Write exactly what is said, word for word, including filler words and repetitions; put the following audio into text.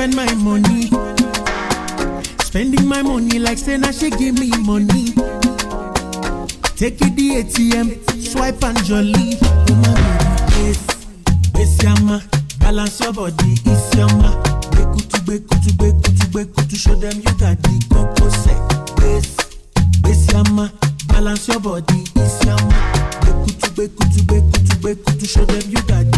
spend my money. Spending my money like say now she give me money. Take it the A T M, swipe and jolly. Oh my baby, Isioma, balance your body, Isioma. Bekutu, bekutu, bekutu, bekutu, show them you got the coco set. Isioma, balance your body, Isioma. Bekutu, bekutu, bekutu, bekutu, show them you got